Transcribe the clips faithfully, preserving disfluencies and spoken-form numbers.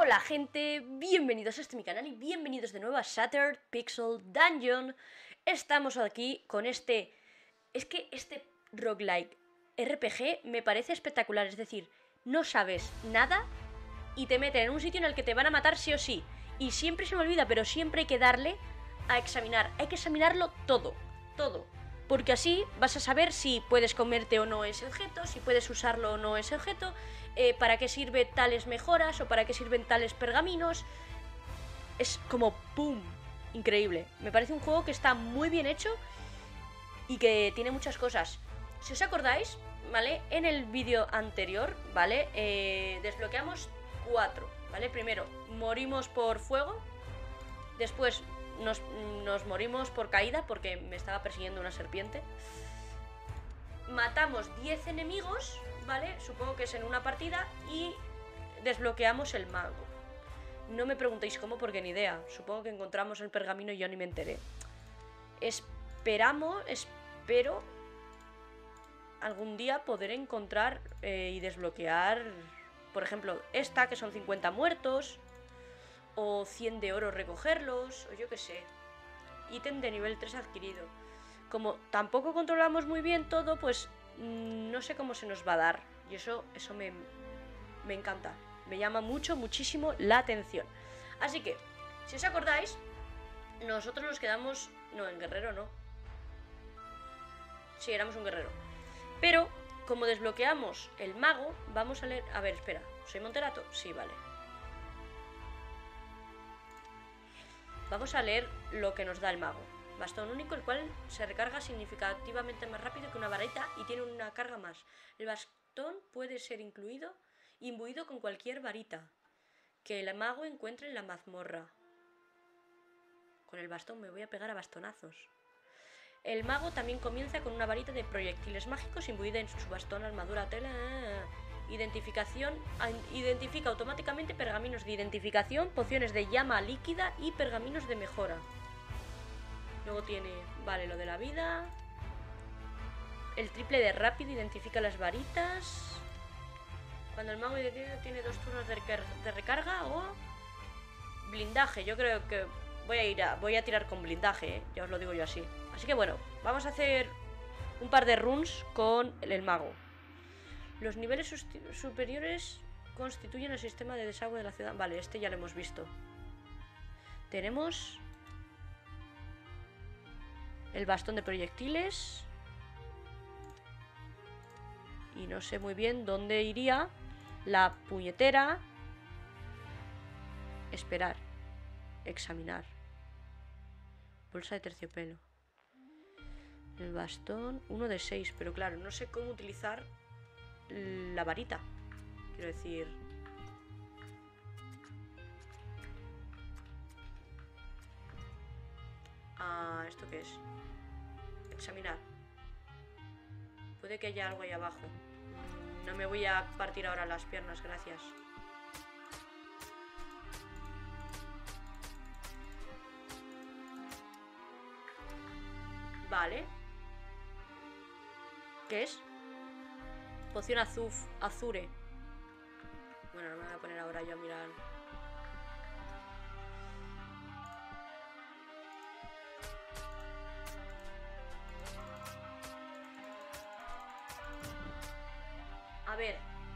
Hola gente, bienvenidos a este mi canal y bienvenidos de nuevo a Shattered Pixel Dungeon. Estamos aquí con este... Es que este roguelike R P G me parece espectacular, es decir, no sabes nada y te meten en un sitio en el que te van a matar sí o sí. Y siempre se me olvida, pero siempre hay que darle a examinar, hay que examinarlo todo, todo. Porque así vas a saber si puedes comerte o no ese objeto, si puedes usarlo o no ese objeto, eh, para qué sirve tales mejoras o para qué sirven tales pergaminos. Es como ¡pum! Increíble. Me parece un juego que está muy bien hecho y que tiene muchas cosas. Si os acordáis, ¿vale? En el vídeo anterior, ¿vale? Eh, desbloqueamos cuatro, ¿vale? Primero, morimos por fuego. Después... Nos, nos morimos por caída porque me estaba persiguiendo una serpiente. Matamos diez enemigos, ¿vale? Supongo que es en una partida. Y desbloqueamos el mago. No me preguntéis cómo porque ni idea. Supongo que encontramos el pergamino y yo ni me enteré. Esperamos, espero algún día poder encontrar eh, y desbloquear, por ejemplo, esta que son cincuenta muertos. O cien de oro recogerlos, o yo qué sé. Ítem de nivel tres adquirido. Como tampoco controlamos muy bien todo, pues mmm, no sé cómo se nos va a dar. Y eso, eso me, me encanta. Me llama mucho, muchísimo la atención. Así que, si os acordáis, nosotros nos quedamos... No, en guerrero no. Sí, éramos un guerrero. Pero, como desbloqueamos el mago, vamos a leer... A ver, espera. ¿Soy Monterato? Sí, vale. Vamos a leer lo que nos da el mago. Bastón único, el cual se recarga significativamente más rápido que una varita y tiene una carga más. El bastón puede ser incluido, imbuido con cualquier varita que el mago encuentre en la mazmorra. Con el bastón me voy a pegar a bastonazos. El mago también comienza con una varita de proyectiles mágicos imbuida en su bastón, armadura, tela... Identificación. Identifica automáticamente pergaminos de identificación, pociones de llama líquida y pergaminos de mejora. Luego tiene, vale, lo de la vida. El triple de rápido identifica las varitas. Cuando el mago tiene dos turnos de, recar de recarga o blindaje. Yo creo que voy a ir a, voy a tirar con blindaje, ¿eh? Ya os lo digo yo así. Así que bueno, vamos a hacer un par de runs con el, el mago. Los niveles superiores constituyen el sistema de desagüe de la ciudad. Vale, este ya lo hemos visto. Tenemos el bastón de proyectiles. Y no sé muy bien dónde iría la puñetera. Esperar. Examinar. Bolsa de terciopelo. El bastón, uno de seis. Pero claro, no sé cómo utilizar la varita. Quiero decir... Ah, ¿esto qué es? Examinar. Puede que haya algo ahí abajo. No me voy a partir ahora las piernas, gracias. Vale. ¿Qué es? Poción azuf, azure. Bueno, no me voy a poner ahora yo a mirar. A ver.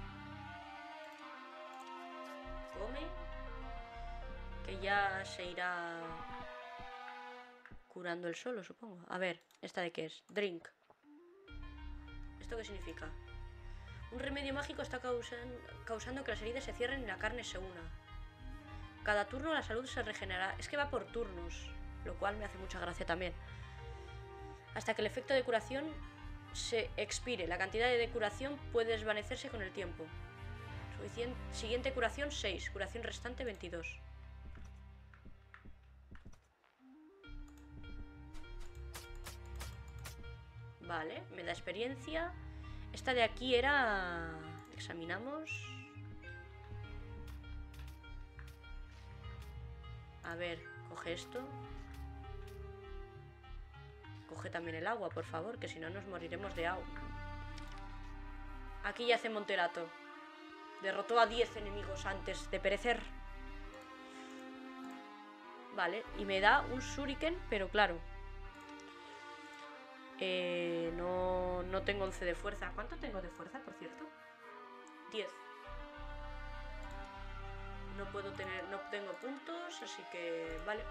Come. Que ya se irá curando el solo, supongo. A ver, ¿esta de qué es? Drink. ¿Esto qué significa? Un remedio mágico está causan, causando que las heridas se cierren y la carne se una. Cada turno la salud se regenera. Es que va por turnos, lo cual me hace mucha gracia también. Hasta que el efecto de curación se expire. La cantidad de curación puede desvanecerse con el tiempo. Suficien- Siguiente curación seis. Curación restante veintidós. Vale, me da experiencia. Esta de aquí era... Examinamos. A ver, coge esto. Coge también el agua, por favor, que si no nos moriremos de agua. Aquí yace Monterato. Derrotó a diez enemigos antes de perecer. Vale, y me da un shuriken, pero claro. Eh, no, no tengo once de fuerza. ¿Cuánto tengo de fuerza, por cierto? diez. No puedo tener, no tengo puntos, así que vale.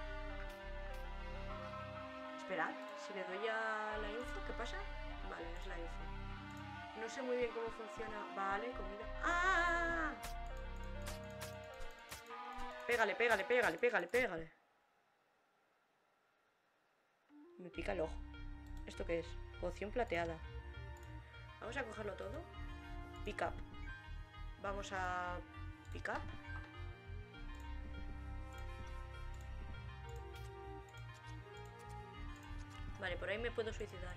Esperad, si le doy a la info, ¿qué pasa? Vale, es la info. No sé muy bien cómo funciona. Vale, comida. ¡Ah! Pégale, pégale, pégale, pégale, pégale. Me pica el ojo. ¿Esto qué es? Poción plateada. Vamos a cogerlo todo. Pick up. Vamos a... Pick up. Vale, por ahí me puedo suicidar.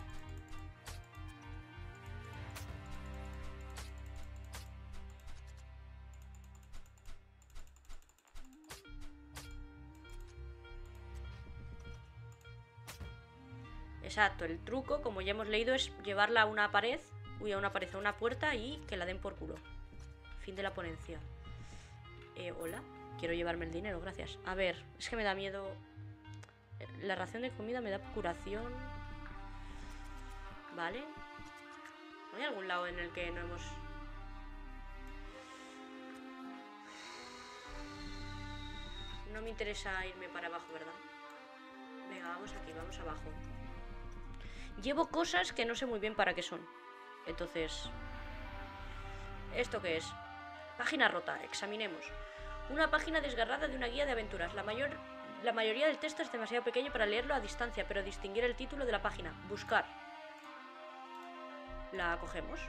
Exacto, el truco, como ya hemos leído, es llevarla a una pared. Uy, a una pared, a una puerta y que la den por culo. Fin de la ponencia. Eh, hola. Quiero llevarme el dinero, gracias. A ver, es que me da miedo. La ración de comida me da curación. Vale. ¿Hay algún lado en el que no hemos... No me interesa irme para abajo, ¿verdad? Venga, vamos aquí, vamos abajo. Llevo cosas que no sé muy bien para qué son. Entonces... ¿Esto qué es? Página rota, examinemos. Una página desgarrada de una guía de aventuras. La mayor... La mayoría del texto es demasiado pequeño para leerlo a distancia, pero distinguir el título de la página. Buscar. La cogemos.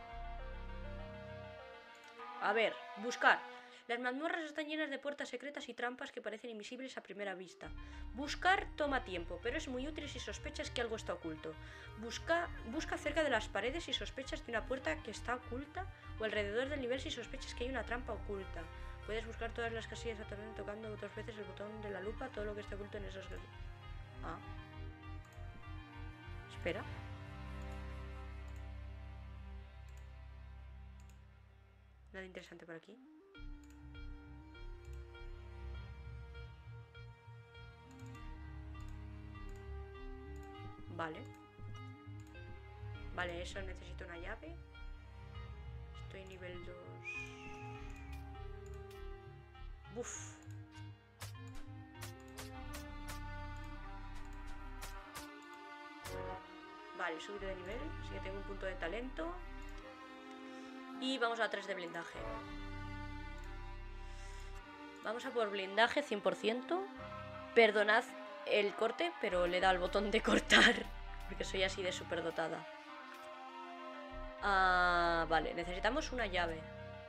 A ver, buscar. Las mazmorras están llenas de puertas secretas y trampas que parecen invisibles a primera vista. Buscar toma tiempo, pero es muy útil si sospechas que algo está oculto. Busca, busca cerca de las paredes si sospechas de una puerta que está oculta, o alrededor del nivel si sospechas que hay una trampa oculta. Puedes buscar todas las casillas tocando dos veces el botón de la lupa, todo lo que está oculto en esas casillas. Ah. Espera. Nada interesante por aquí. Vale. Vale, eso necesito una llave. Estoy nivel dos. Buf. Vale, he subido de nivel, así que tengo un punto de talento. Y vamos a tres de blindaje. Vamos a por blindaje cien por ciento. Perdonad el corte, pero le he dado al botón de cortar, porque soy así de superdotada. Ah, vale, necesitamos una llave.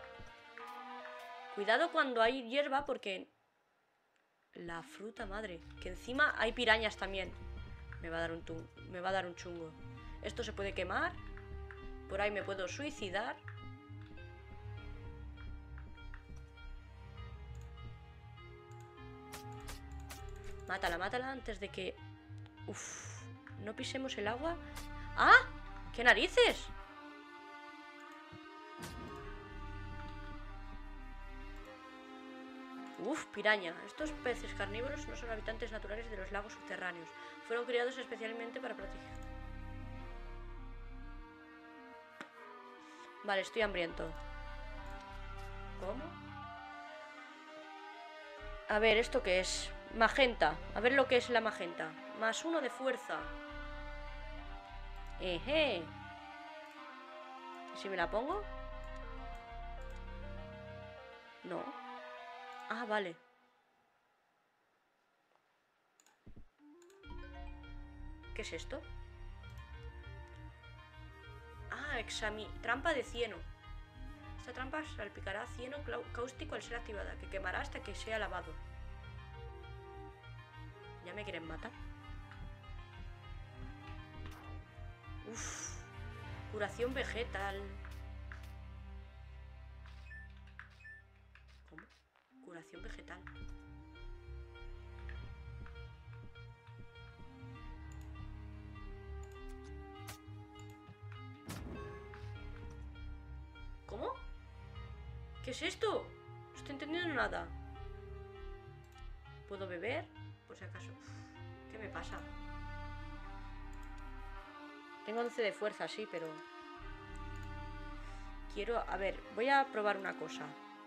Cuidado cuando hay hierba, porque... La fruta madre. Que encima hay pirañas también. Me va a dar un, me va a dar un chungo. Esto se puede quemar. Por ahí me puedo suicidar. Mátala, mátala antes de que... Uf, no pisemos el agua. ¡Ah! ¡Qué narices! Uf, piraña. Estos peces carnívoros no son habitantes naturales de los lagos subterráneos. Fueron criados especialmente para proteger. Vale, estoy hambriento. ¿Cómo? A ver, ¿esto qué es? Magenta. A ver lo que es la magenta. Más uno de fuerza. Eje. ¿Y si me la pongo? No. Ah, vale. ¿Qué es esto? Ah, exami... Trampa de cieno. Esta trampa salpicará cieno cáustico al ser activada, que quemará hasta que sea lavado. ¿Ya me quieren matar? Uf. Curación vegetal. ¿Cómo? Curación vegetal. ¿Cómo? ¿Qué es esto? No estoy entendiendo nada. puedo beber, por si acaso. ¿Qué me pasa? Tengo once de fuerza, sí, pero... Quiero... A ver, voy a probar una cosa.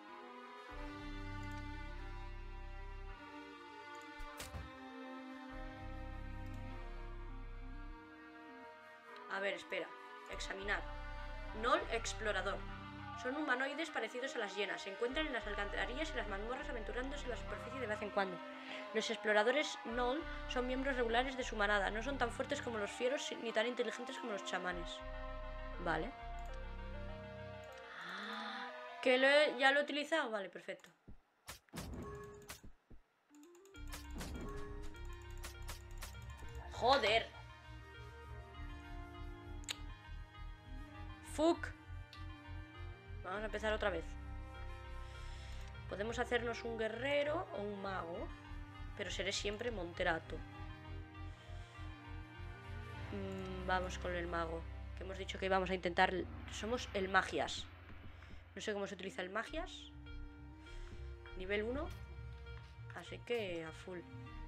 A ver, espera. Examinar. Gnoll explorador. Son humanoides parecidos a las hienas. Se encuentran en las alcantarillas y las mazmorras aventurándose en la superficie de vez en cuando. Los exploradores Gnoll son miembros regulares de su manada. No son tan fuertes como los fieros ni tan inteligentes como los chamanes. Vale. ¿Que lo he, ya lo he utilizado? Vale, perfecto. Joder. Fuck. Vamos a empezar otra vez. Podemos hacernos un guerrero o un mago, pero seré siempre Monterato. Mm, vamos con el mago, que hemos dicho que íbamos a intentar. Somos el magias. No sé cómo se utiliza el magias. Nivel uno. Así que a full.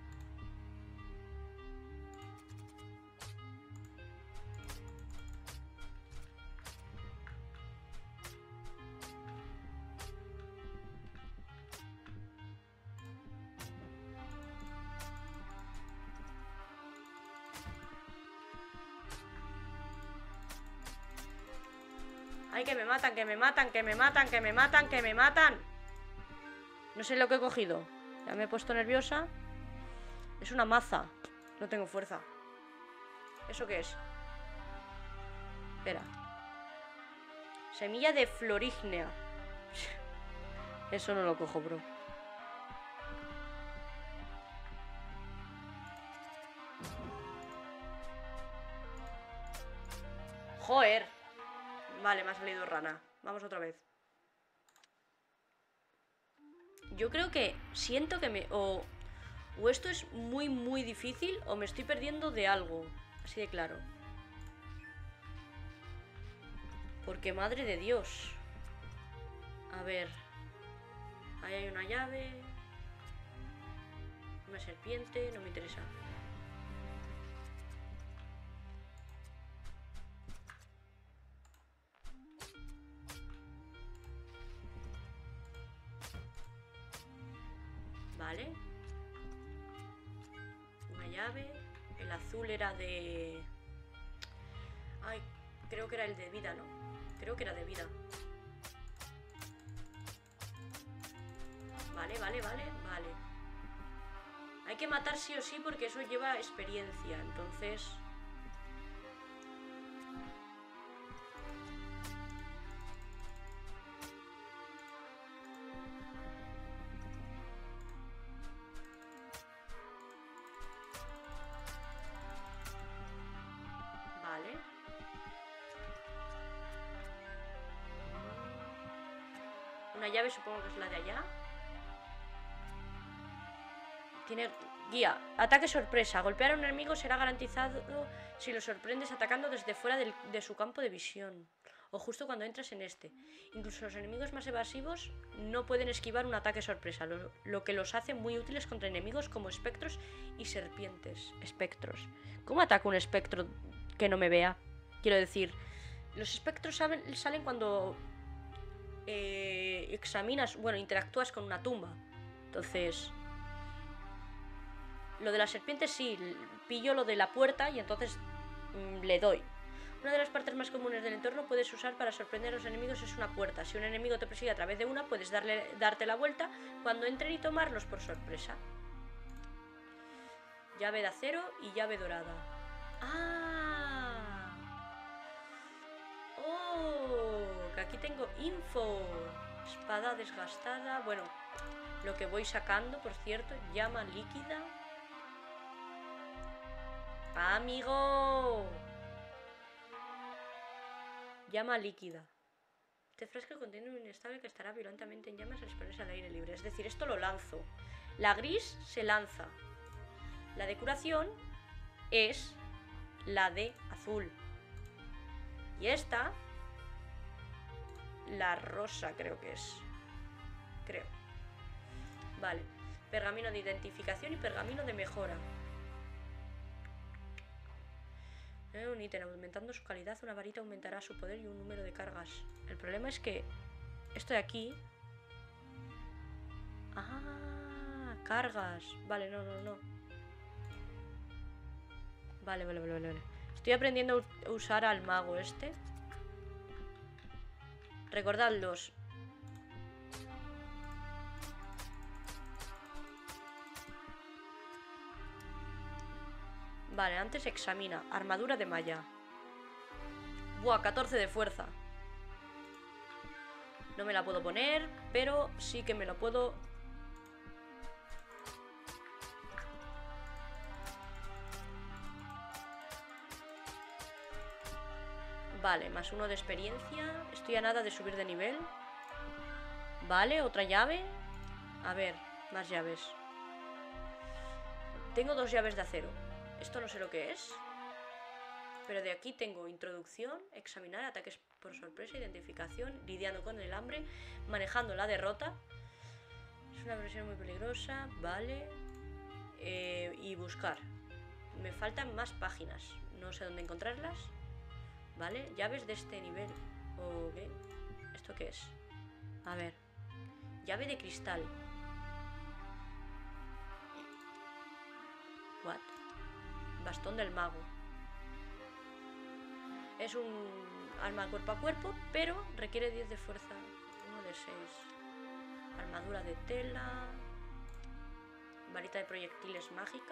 Ay, que me matan, que me matan, que me matan, que me matan, que me matan. No sé lo que he cogido. Ya me he puesto nerviosa. Es una maza. No tengo fuerza. ¿Eso qué es? Espera. Semilla de florignea. Eso no lo cojo, bro. Joder. Vale, me ha salido rana. Vamos otra vez. Yo creo que siento que me... O, o esto es muy, muy difícil o me estoy perdiendo de algo. Así de claro. Porque madre de Dios. A ver. Ahí hay una llave. Una serpiente. No me interesa. Vale. Una llave. El azul era de... Ay, creo que era el de vida, ¿no? Creo que era de vida. Vale, vale, vale, vale. Hay que matar sí o sí porque eso lleva experiencia. Entonces... Una llave, supongo que es la de allá. Tiene guía. Ataque sorpresa. Golpear a un enemigo será garantizado si lo sorprendes atacando desde fuera del, de su campo de visión. O justo cuando entres en este. Incluso los enemigos más evasivos no pueden esquivar un ataque sorpresa, lo, lo que los hace muy útiles contra enemigos como espectros y serpientes. Espectros. ¿Cómo ataca un espectro que no me vea? Quiero decir, los espectros saben, salen cuando eh, examinas, bueno, interactúas con una tumba. Entonces... Lo de las serpientes sí, pillo lo de la puerta y entonces mmm, le doy. Una de las partes más comunes del entorno puedes usar para sorprender a los enemigos es una puerta. Si un enemigo te persigue a través de una, puedes darle, darte la vuelta cuando entren y tomarlos por sorpresa. Llave de acero y llave dorada. ¡Ah! ¡Oh! Que aquí tengo info. Espada desgastada. Bueno, lo que voy sacando, por cierto. Llama líquida. ¡Amigo! Llama líquida. Este frasco contiene un inestable que estará violentamente en llamas al exponerse al aire libre. Es decir, esto lo lanzo. La gris se lanza. La de curación es la de azul. Y esta, la rosa creo que es. Creo. Vale. Pergamino de identificación y pergamino de mejora. Eh, un ítem aumentando su calidad, una varita aumentará su poder y un número de cargas. El problema es que esto de aquí... Ah, cargas. Vale, no, no, no. Vale, vale, vale, vale. Estoy aprendiendo a usar al mago este. Recordadlos. Vale, antes examina. Armadura de malla. Buah, catorce de fuerza. No me la puedo poner, pero sí que me lo puedo... Vale, más uno de experiencia. Estoy a nada de subir de nivel. Vale, otra llave. A ver, más llaves. Tengo dos llaves de acero. Esto no sé lo que es. Pero de aquí tengo introducción, examinar, ataques por sorpresa, identificación, lidiando con el hambre, manejando la derrota. Es una versión muy peligrosa, vale. Eh, y buscar. Me faltan más páginas. No sé dónde encontrarlas. Vale, llaves de este nivel. ¿O qué? ¿Esto qué es? A ver. Llave de cristal. What? Bastón del mago. Es un arma cuerpo a cuerpo, pero requiere diez de fuerza. uno de seis. Armadura de tela. Varita de proyectiles mágica.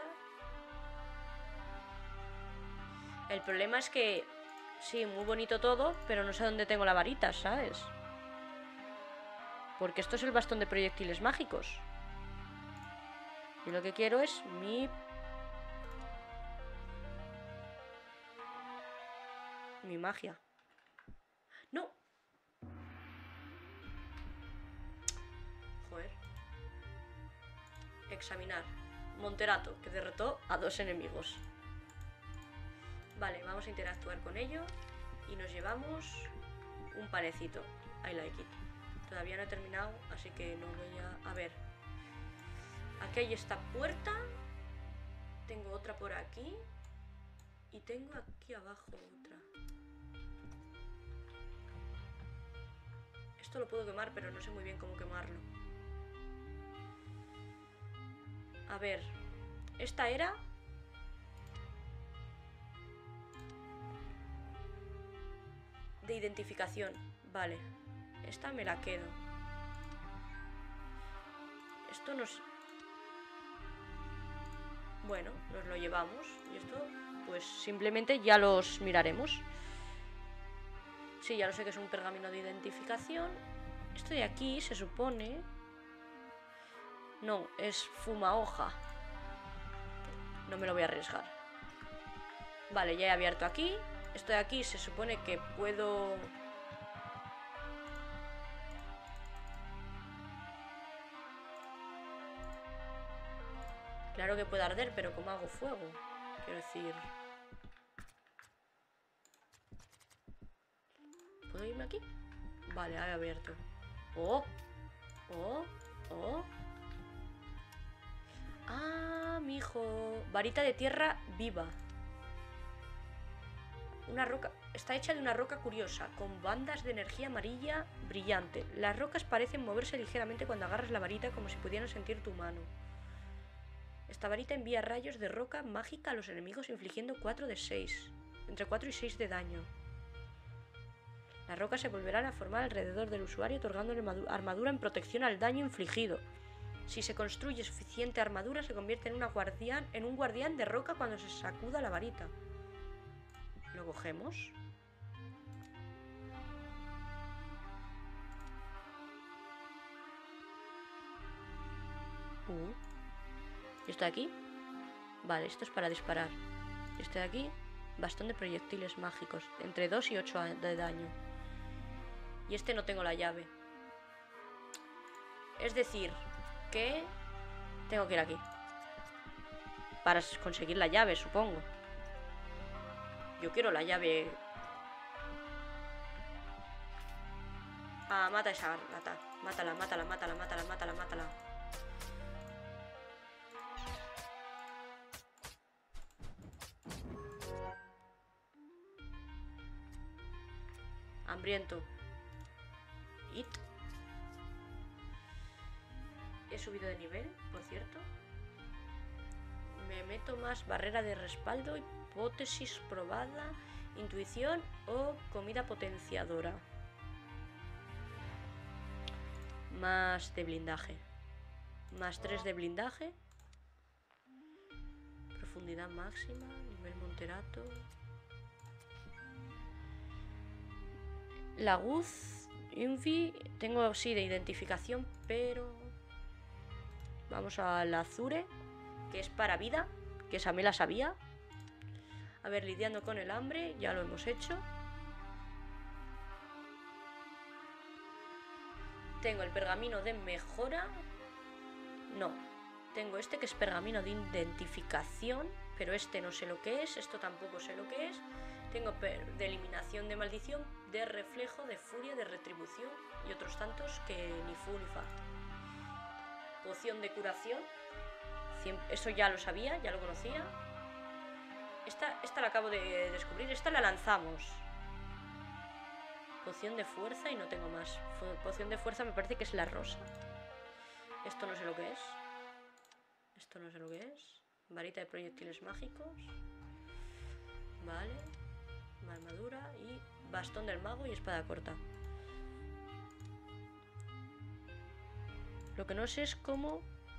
El problema es que... Sí, muy bonito todo, pero no sé dónde tengo la varita, ¿sabes? Porque esto es el bastón de proyectiles mágicos. Y lo que quiero es mi... Mi magia. ¡No! Joder. Examinar. Monterato, que derrotó a dos enemigos. Vale, vamos a interactuar con ello. Y nos llevamos un panecito. I like it. Todavía no he terminado, así que no voy a... A ver. Aquí hay esta puerta. Tengo otra por aquí. Y tengo aquí abajo otra. Esto lo puedo quemar, pero no sé muy bien cómo quemarlo. A ver. Esta era... de identificación. Vale. Esta me la quedo. Esto nos... Bueno, nos lo llevamos. Y esto, pues simplemente ya los miraremos. Sí, ya lo sé que es un pergamino de identificación. Esto de aquí se supone... No, es fuma hoja. No me lo voy a arriesgar. Vale, ya he abierto aquí. Esto de aquí se supone que puedo... Claro que puede arder, pero ¿cómo hago fuego? Quiero decir... ¿Puedo irme aquí? Vale, he abierto. ¡Oh! ¡Oh! ¡Oh! ¡Ah, mijo! Varita de tierra viva. Una roca... Está hecha de una roca curiosa, con bandas de energía amarilla brillante. Las rocas parecen moverse ligeramente cuando agarras la varita, como si pudieran sentir tu mano. Esta varita envía rayos de roca mágica a los enemigos, infligiendo cuatro de seis. Entre cuatro y seis de daño. Las rocas se volverán a formar alrededor del usuario, otorgándole armadura en protección al daño infligido. Si se construye suficiente armadura, se convierte en, una guardián, en un guardián de roca cuando se sacuda la varita. Lo cogemos. Uh. ¿Y esto de aquí? Vale, esto es para disparar. Y este de aquí, bastón de proyectiles mágicos. Entre dos y ocho de daño. Y este no tengo la llave. Es decir, que tengo que ir aquí. Para conseguir la llave, supongo. Yo quiero la llave. Ah, mata a esa rata. Mátala, mátala, mátala, mátala, mátala, mátala. Hambriento. It. He subido de nivel, por cierto. Me meto más barrera de respaldo, hipótesis probada, intuición o comida potenciadora. Más de blindaje. Más tres de blindaje. Profundidad máxima, nivel Monterato. La Guz, Infi, tengo sí de identificación, pero vamos a la Azure, que es para vida, que esa me la sabía. A ver, lidiando con el hambre, ya lo hemos hecho. Tengo el pergamino de mejora. No, tengo este que es pergamino de identificación, pero este no sé lo que es, esto tampoco sé lo que es. Tengo de eliminación de maldición, de reflejo, de furia, de retribución y otros tantos que ni fu ni fa. Poción de curación. Eso ya lo sabía, ya lo conocía. Esta, esta la acabo de descubrir. Esta la lanzamos. Poción de fuerza y no tengo más. Poción de fuerza me parece que es la rosa. Esto no sé lo que es. Esto no sé lo que es. Varita de proyectiles mágicos. Vale. Armadura y bastón del mago y espada corta. Lo que no sé es cómo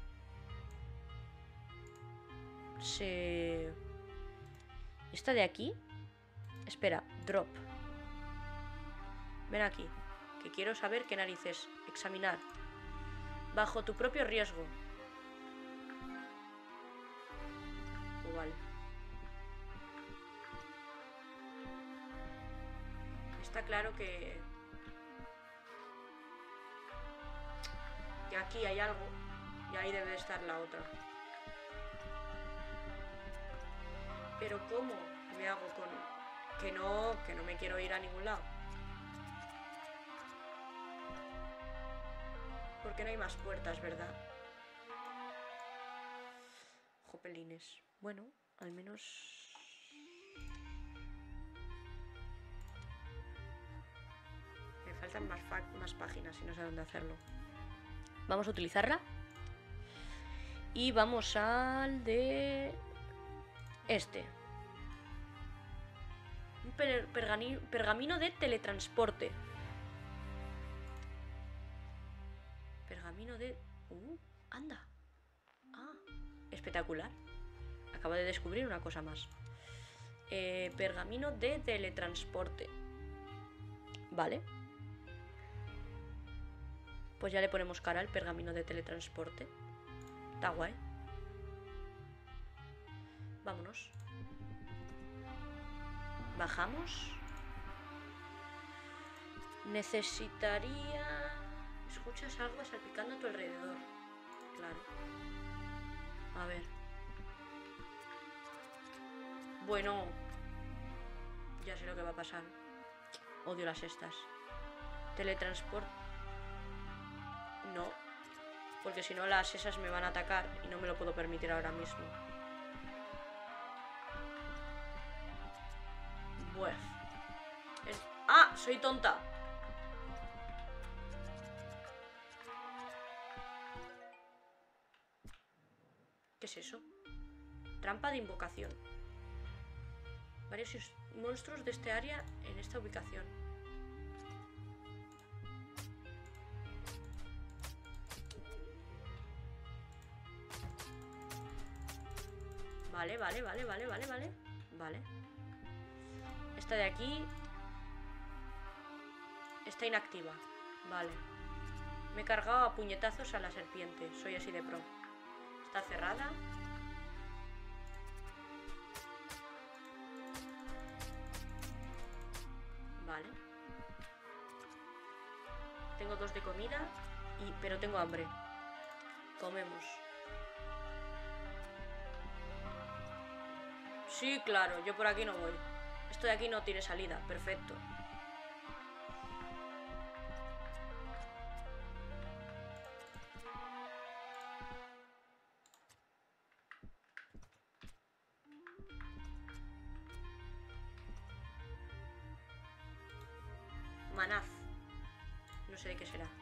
se... Esta de aquí. Espera, drop. Ven aquí, que quiero saber qué narices. Examinar. Bajo tu propio riesgo. Oh, vale. Está claro que... que aquí hay algo. Y ahí debe estar la otra. Pero ¿cómo me hago con...? Que no, que no me quiero ir a ningún lado. Porque no hay más puertas, ¿verdad? Jopelines. Bueno, al menos... Me faltan más, más páginas y no sé dónde hacerlo. Vamos a utilizarla. Y vamos al de... Este. Un per pergamino de teletransporte. Pergamino de... Uh, anda. Ah, espectacular. Acabo de descubrir una cosa más. Eh, pergamino de teletransporte. Vale. Pues ya le ponemos cara al pergamino de teletransporte. Está guay. Vámonos. Bajamos. Necesitaría... Escuchas algo salpicando a tu alrededor. Claro. A ver. Bueno. Ya sé lo que va a pasar. Odio las estas. Teletransporte. No. Porque si no las esas me van a atacar y no me lo puedo permitir ahora mismo. Bueno. Es... ¡Ah! Soy tonta. ¿Qué es eso? Trampa de invocación. Varios monstruos de este área en esta ubicación. Vale, vale, vale, vale, vale, vale. Vale. Esta de aquí está inactiva. Vale. Me he cargado a puñetazos a la serpiente. Soy así de pro. Está cerrada. Vale. Tengo dos de comida, y, pero tengo hambre. Comemos. Sí, claro, yo por aquí no voy. Esto de aquí no tiene salida, perfecto. Manaz. No sé de qué será.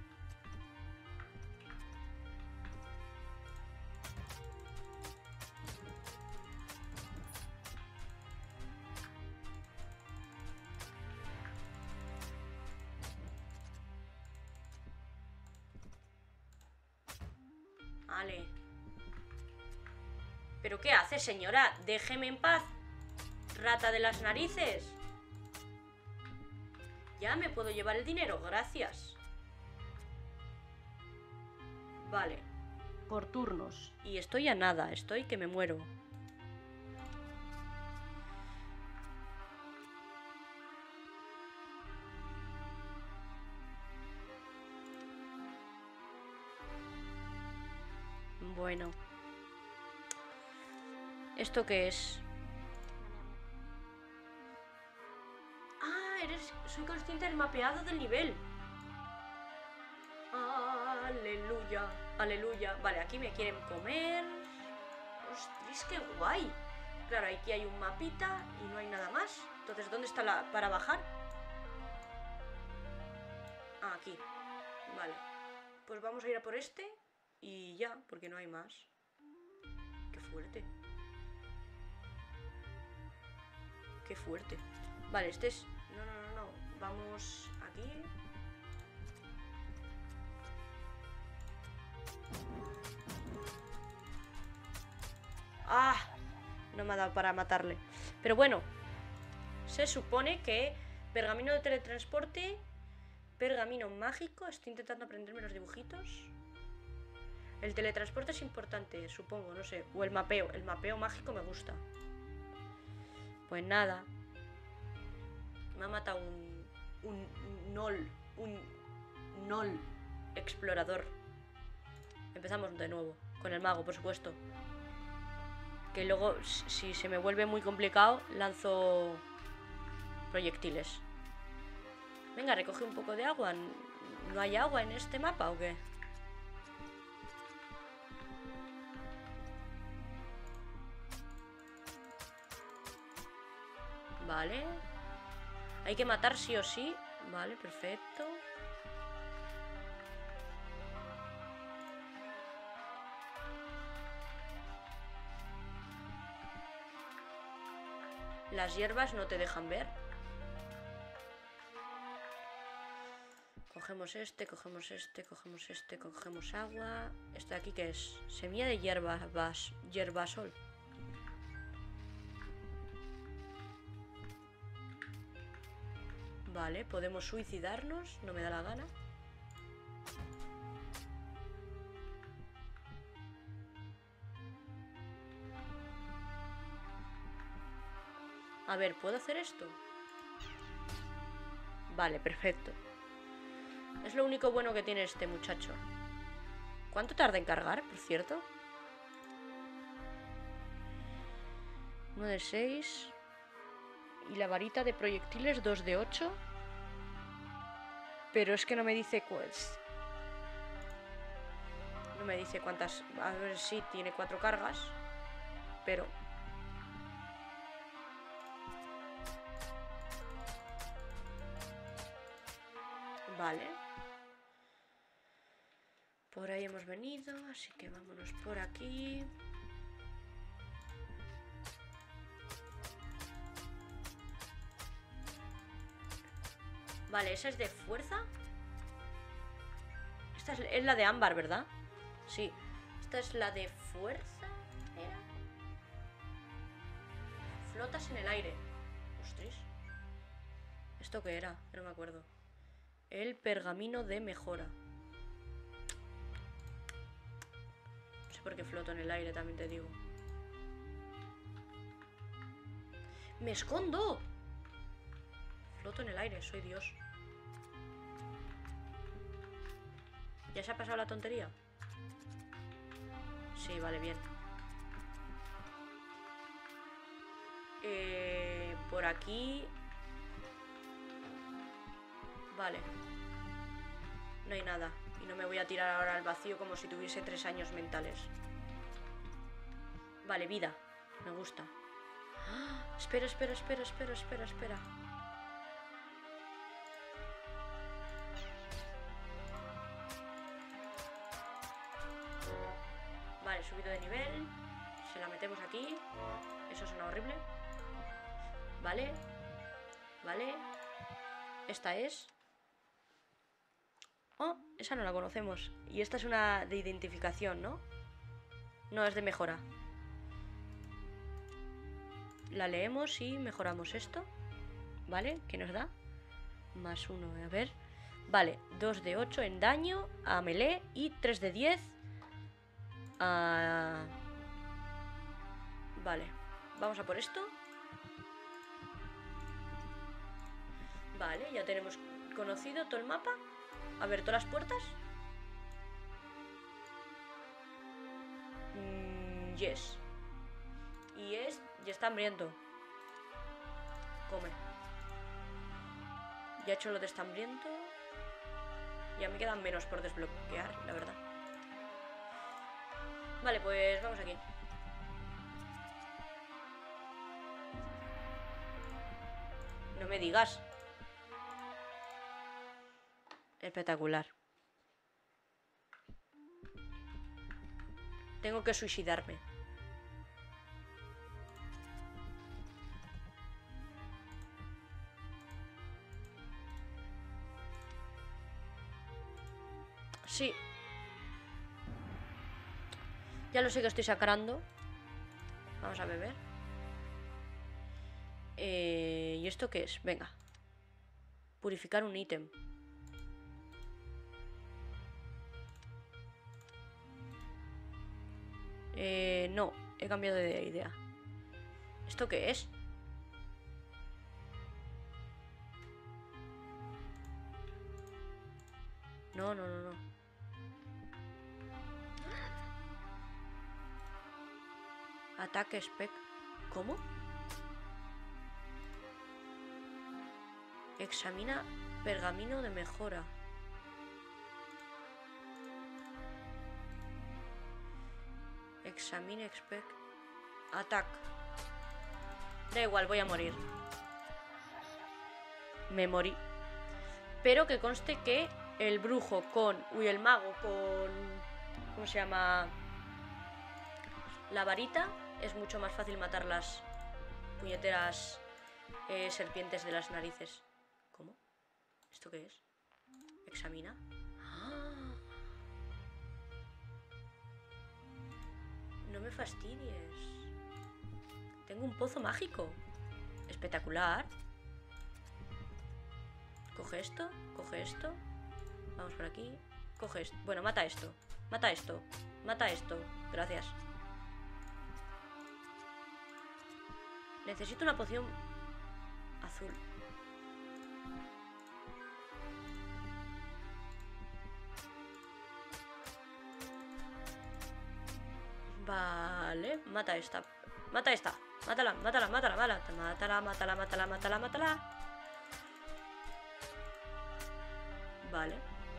Vale. ¿Pero qué hace, señora? Déjeme en paz. Rata de las narices. Ya me puedo llevar el dinero, gracias. Vale. Por turnos. Y estoy a nada, estoy que me muero. Bueno. ¿Esto qué es? Ah, eres... soy consciente del mapeado del nivel. Aleluya, aleluya. Vale, aquí me quieren comer. Ostras, qué guay. Claro, aquí hay un mapita y no hay nada más. Entonces, ¿dónde está la... para bajar? Ah, aquí. Vale. Pues vamos a ir a por este y ya, porque no hay más. Qué fuerte. Qué fuerte. Vale, este es... No, no, no, no. Vamos aquí. ¡Ah! No me ha dado para matarle. Pero bueno. Se supone que... Pergamino de teletransporte... Pergamino mágico. Estoy intentando aprenderme los dibujitos. El teletransporte es importante, supongo, no sé. O el mapeo. El mapeo mágico me gusta. Pues nada. Me ha matado un... Un Nol. Un Nol explorador. Empezamos de nuevo. Con el mago, por supuesto. Que luego, si se me vuelve muy complicado, lanzo proyectiles. Venga, recoge un poco de agua. ¿No hay agua en este mapa o qué? Vale. Hay que matar sí o sí. Vale, perfecto. Las hierbas no te dejan ver. Cogemos este, cogemos este, cogemos este, cogemos agua. ¿Esto de aquí qué es? Semilla de hierbas, hierbasol. Vale, podemos suicidarnos. No me da la gana. A ver, ¿puedo hacer esto? Vale, perfecto. Es lo único bueno que tiene este muchacho. ¿Cuánto tarda en cargar, por cierto? uno de seis. Y la varita de proyectiles dos de ocho. Pero es que no me dice cuáles. No me dice cuántas. A ver si tiene cuatro cargas. Pero... Vale. Por ahí hemos venido, así que vámonos por aquí. Vale, esa es de fuerza. Esta es, es la de ámbar, ¿verdad? Sí. Esta es la de fuerza. ¿Era? Flotas en el aire. Ostras. ¿Esto qué era? No me acuerdo. El pergamino de mejora. No sé por qué floto en el aire, también te digo. ¡Me escondo! Floto en el aire, soy Dios. ¿Ya se ha pasado la tontería? Sí, vale, bien. Eh, por aquí... Vale. No hay nada. Y no me voy a tirar ahora al vacío como si tuviese tres años mentales. Vale, vida. Me gusta. ¡Ah! Espera, espera, espera, espera, espera, espera. Vale. Vale. Esta es. Oh, esa no la conocemos. Y esta es una de identificación, ¿no? No, es de mejora. La leemos y mejoramos esto. ¿Vale? ¿Qué nos da? Más uno, a ver. Vale, dos de ocho en daño a melee y tres de diez a... Vale, vamos a por esto. Vale, ya tenemos conocido todo el mapa. A ver, todas las puertas. Mm, yes. Y es... Ya está hambriento. Come. Ya he hecho lo de está hambriento. Ya me quedan menos por desbloquear, la verdad. Vale, pues vamos aquí. No me digas. Espectacular. Tengo que suicidarme. Sí. Ya lo sé que estoy sacando. Vamos a beber. Eh, ¿Y esto qué es? Venga. Purificar un ítem. Eh, no, he cambiado de idea. ¿Esto qué es? No, no, no, no. Ataque spec. ¿Cómo? Examina pergamino de mejora. Examine expect. Attack. Da igual, voy a morir. Me morí. Pero que conste que el brujo con... Uy, el mago con... ¿Cómo se llama? La varita. Es mucho más fácil matar las puñeteras eh, serpientes de las narices. ¿Cómo? ¿Esto qué es? Examina. ¡Ah! No me fastidies. Tengo un pozo mágico. Espectacular. Coge esto, coge esto. Vamos por aquí. Coge esto. Bueno, mata esto. Mata esto. Mata esto. Gracias. Necesito una poción azul. Vale, mata esta. Mata esta. Mátala, mátala, mátala, mátala. Mátala, mátala, mátala, mátala, mátala. Vale.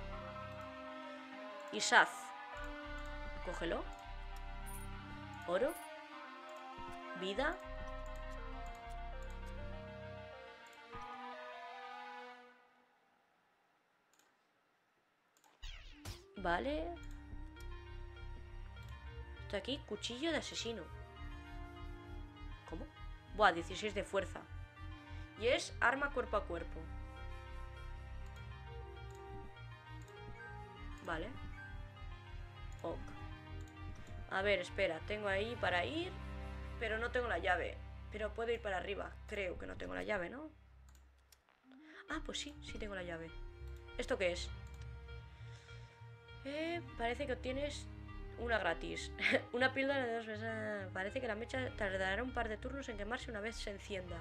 Isaz. Cógelo. Oro. Vida. Vale. Esto aquí, cuchillo de asesino. ¿Cómo? Buah, dieciséis de fuerza. Y es arma cuerpo a cuerpo. Vale. Ok. A ver, espera, tengo ahí para ir, pero no tengo la llave. Pero puedo ir para arriba. Creo que no tengo la llave, ¿no? Ah, pues sí, sí tengo la llave. ¿Esto qué es? Eh, parece que obtienes una gratis. Una píldora de dos veces. Parece que la mecha tardará un par de turnos en quemarse una vez se encienda.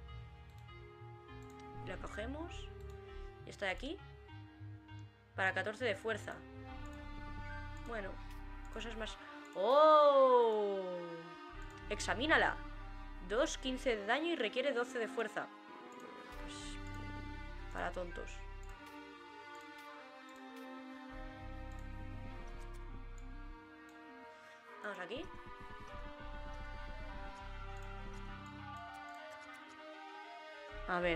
La cogemos. Y está de aquí. Para catorce de fuerza. Bueno, cosas más. ¡Oh! Examínala. dos, quince de daño y requiere doce de fuerza. Pues, para tontos. Vamos aquí. A ver.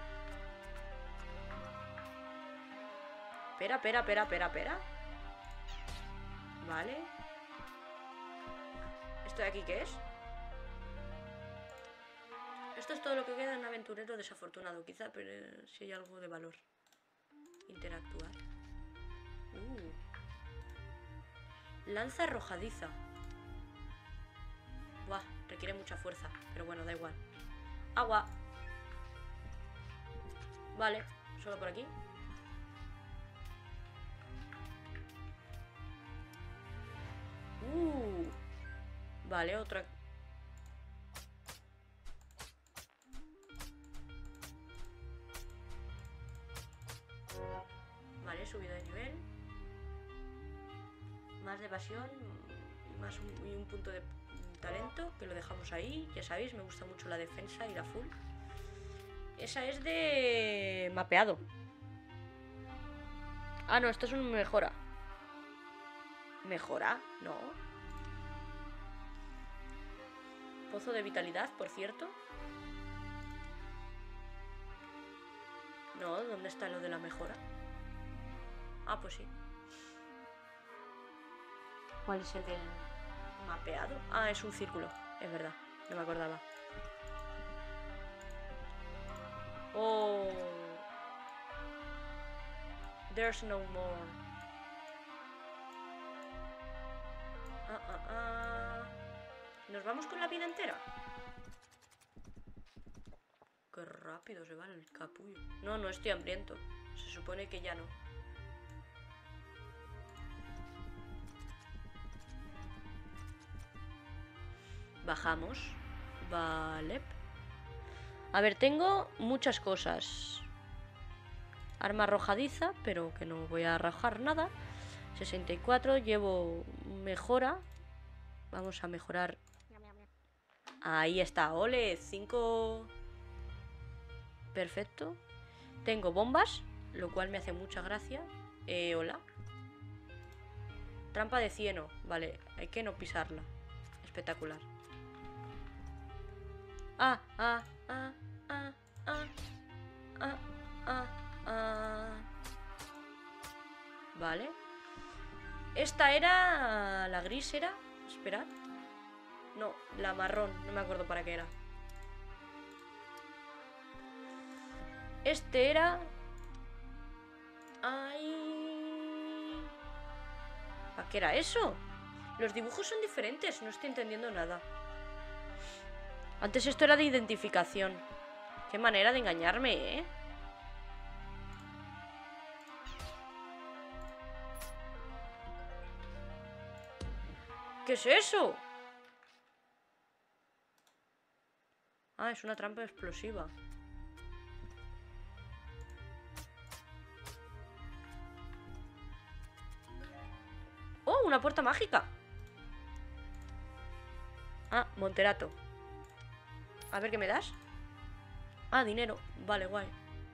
Espera, espera, espera, espera, espera. Vale. ¿Esto de aquí qué es? Esto es todo lo que queda en un aventurero desafortunado. Quizá, pero eh, si hay algo de valor. Interactuar. Uh. Lanza arrojadiza. Buah, requiere mucha fuerza. Pero bueno, da igual. Agua. Vale, solo por aquí. Uh. Vale, otra. Vale, subida de nivel. Más de evasión y, más un, y un punto de talento, que lo dejamos ahí. Ya sabéis, me gusta mucho la defensa y la full. Esa es de mapeado. Ah, no, esto es un mejora. ¿Mejora? No. Pozo de vitalidad, por cierto. No, ¿dónde está lo de la mejora? Ah, pues sí. ¿Cuál es el del mapeado? Ah, es un círculo, es verdad, no me acordaba. Oh. There's no more. Ah, ah, ah. ¿Nos vamos con la vida entera? Qué rápido se va el capullo. No, no estoy hambriento. Se supone que ya no. Bajamos. Vale. A ver, tengo muchas cosas. Arma arrojadiza, pero que no voy a arrojar nada. sesenta y cuatro, llevo mejora. Vamos a mejorar. Ahí está, ole, cinco. Perfecto. Tengo bombas, lo cual me hace mucha gracia. Eh, hola. Trampa de cieno, vale, hay que no pisarla. Espectacular. Ah, ah, ah, ah, ah, ah, ah, ah. Vale. Esta era... La gris era... Esperad. No, la marrón. No me acuerdo para qué era. Este era... Ay... ¿Para qué era eso? Los dibujos son diferentes. No estoy entendiendo nada. Antes esto era de identificación. Qué manera de engañarme, ¿eh? ¿Qué es eso? Ah, es una trampa explosiva. ¡Oh, una puerta mágica! Ah, Monterato. A ver, ¿qué me das? Ah, dinero. Vale, guay.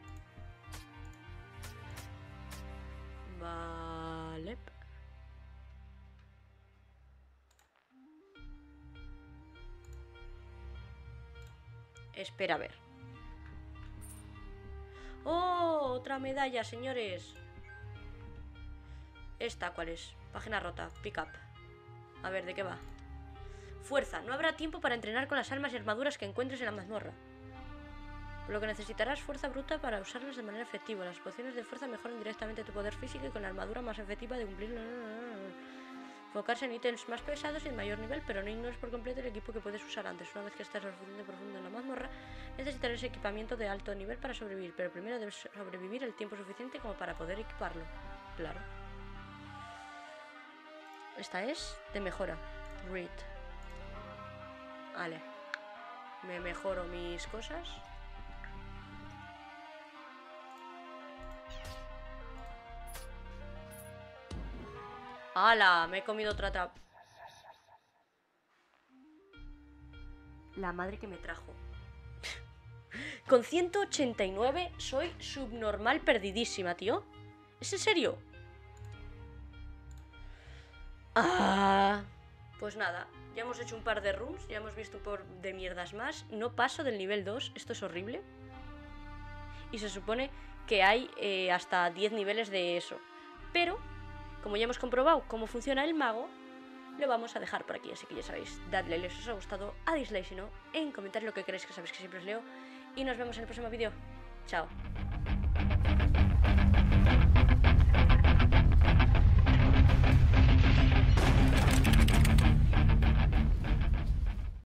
Vale. Espera, a ver. ¡Oh! Otra medalla, señores. ¿Esta cuál es? Página rota. Pick up. A ver, ¿de qué va? Fuerza. No habrá tiempo para entrenar con las armas y armaduras que encuentres en la mazmorra. Por lo que necesitarás fuerza bruta para usarlas de manera efectiva. Las pociones de fuerza mejoran directamente tu poder físico y con la armadura más efectiva de cumplir... Enfocarse en ítems más pesados y de mayor nivel, pero no ignores por completo el equipo que puedes usar antes. Una vez que estés lo suficientemente profundo en la mazmorra, necesitarás equipamiento de alto nivel para sobrevivir, pero primero debes sobrevivir el tiempo suficiente como para poder equiparlo. Claro. Esta es de mejora. Read. Vale. Me mejoro mis cosas. ¡Hala! Me he comido otra trap. La madre que me trajo. Con ciento ochenta y nueve soy subnormal perdidísima, tío. ¿Es en serio? Ah, pues nada, ya hemos hecho un par de rooms, ya hemos visto un par de mierdas más. No paso del nivel dos, esto es horrible. Y se supone que hay eh, hasta diez niveles de eso. Pero... como ya hemos comprobado cómo funciona el mago, lo vamos a dejar por aquí. Así que ya sabéis, dadle like si os ha gustado, a dislike si no, en comentar lo que queréis, que sabéis que siempre os leo. Y nos vemos en el próximo vídeo. Chao.